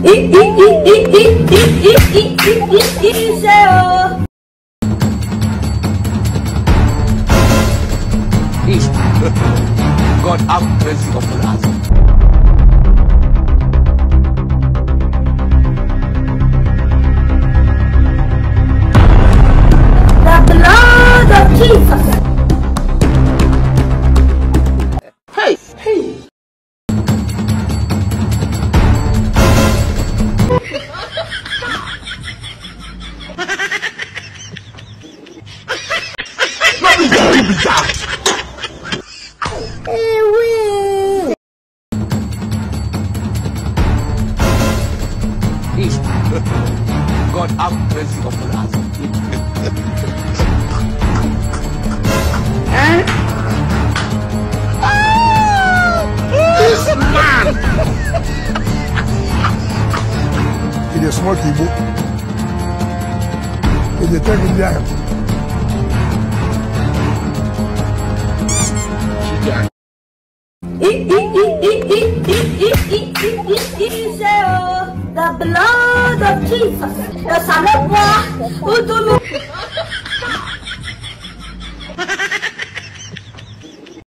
God have mercy upon us. The blood of Jesus. Hey! God have mercy upon us. This man! Il est smart, il est beau. Il est terrible. The blood of Jesus. The Son of God.